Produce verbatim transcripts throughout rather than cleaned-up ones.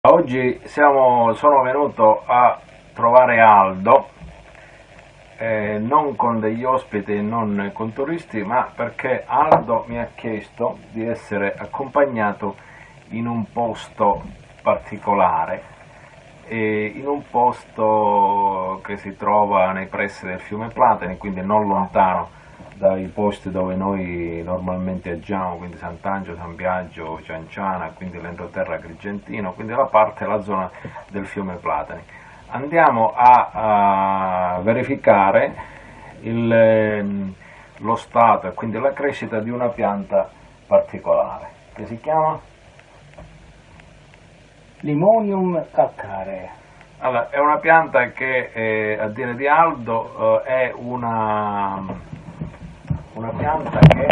Oggi siamo, sono venuto a trovare Aldo, eh, non con degli ospiti, non con turisti, ma perché Aldo mi ha chiesto di essere accompagnato in un posto particolare, e in un posto che si trova nei pressi del fiume Platani, quindi non lontano dai posti dove noi normalmente agiamo, quindi Sant'Angelo, San Biagio, Cianciana, quindi l'entroterra Agrigentino, quindi la parte, la zona del fiume Platani. Andiamo a, a verificare il, lo stato e quindi la crescita di una pianta particolare, che si chiama? Limonium calcaree. Allora, è una pianta che, eh, a dire di Aldo, eh, è una, una pianta che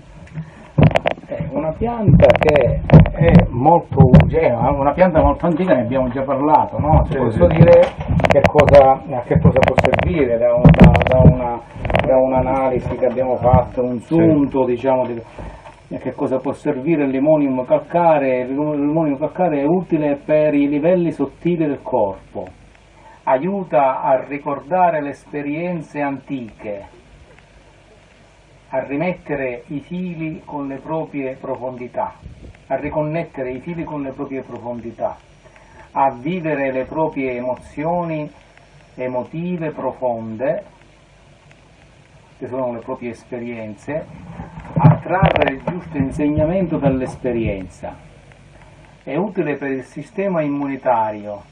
È una pianta che è molto, è una pianta molto antica, ne abbiamo già parlato, no? Sì, posso sì. dire che cosa, a che cosa può servire da, un, da, da, una, da un'analisi che abbiamo fatto, un sunto, sì. diciamo, di, a che cosa può servire il limonium calcaree. Il limonium calcaree è utile per i livelli sottili del corpo, aiuta a ricordare le esperienze antiche, a rimettere i fili con le proprie profondità, a riconnettere i fili con le proprie profondità, a vivere le proprie emozioni emotive profonde, che sono le proprie esperienze, a trarre il giusto insegnamento dall'esperienza. È utile per il sistema immunitario,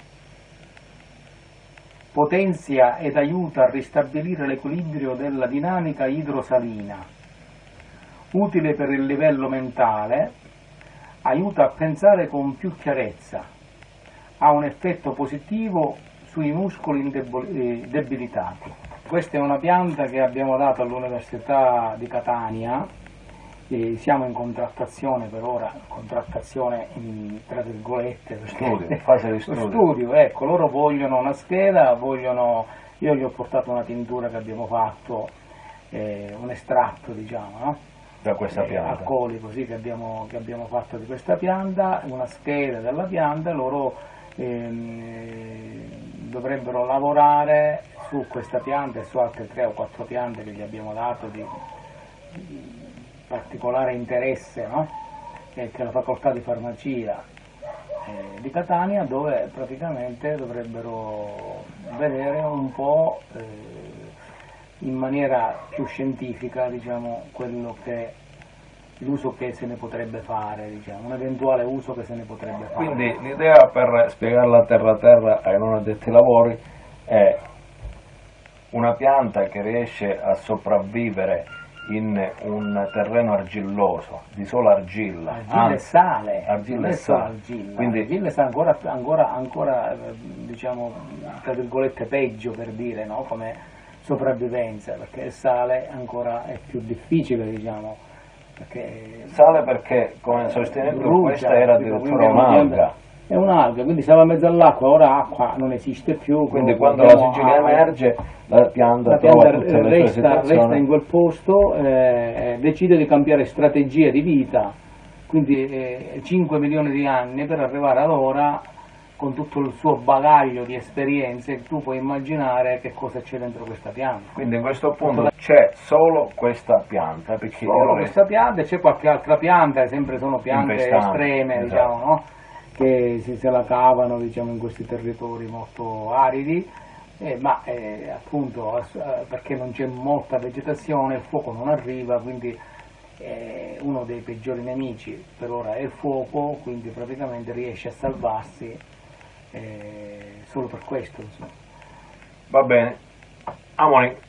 potenzia ed aiuta a ristabilire l'equilibrio della dinamica idrosalina, utile per il livello mentale, aiuta a pensare con più chiarezza, ha un effetto positivo sui muscoli debilitati. Questa è una pianta che abbiamo dato all'Università di Catania, e siamo in contrattazione per ora, contrattazione in, tra virgolette, studio, fase di studio. studio, ecco, loro vogliono una scheda, vogliono, io gli ho portato una tintura che abbiamo fatto, eh, un estratto, diciamo, no? Da questa pianta. Eh, alcolico, sì, che abbiamo, che abbiamo fatto di questa pianta, una scheda della pianta, loro ehm, dovrebbero lavorare su questa pianta e su altre tre o quattro piante che gli abbiamo dato di, di particolare interesse, no? eh, che è la facoltà di farmacia eh, di Catania, dove praticamente dovrebbero vedere un po' eh, in maniera più scientifica, diciamo, quello che l'uso che se ne potrebbe fare, diciamo, un eventuale uso che se ne potrebbe fare. Quindi l'idea, per spiegarla terra a terra ai non addetti ai lavori, è una pianta che riesce a sopravvivere in un terreno argilloso, di sola argilla, argilla e sale, argilla e sale. Argilla. Quindi argilla è ancora, ancora, ancora diciamo, tra virgolette peggio, per dire, no? Come sopravvivenza, perché il sale ancora è più difficile, diciamo, perché sale perché, come sostenuto, questa era addirittura un'alga. È un'alga, quindi stava in mezzo all'acqua, ora acqua non esiste più. Quindi quando la siccità emerge, la pianta, la trova pianta tutte le resta, resta in quel posto, eh, decide di cambiare strategia di vita, quindi eh, cinque milioni di anni per arrivare ad ora, con tutto il suo bagaglio di esperienze, tu puoi immaginare che cosa c'è dentro questa pianta. Quindi in questo punto c'è solo questa pianta, perché solo questa pianta, e c'è qualche altra pianta, sempre sono piante estreme, esatto. diciamo, no? Che si se la cavano, diciamo, in questi territori molto aridi, eh, ma eh, appunto eh, perché non c'è molta vegetazione, il fuoco non arriva, quindi eh, uno dei peggiori nemici per ora è il fuoco, quindi praticamente riesce a salvarsi eh, solo per questo, insomma. Va bene, Amoni.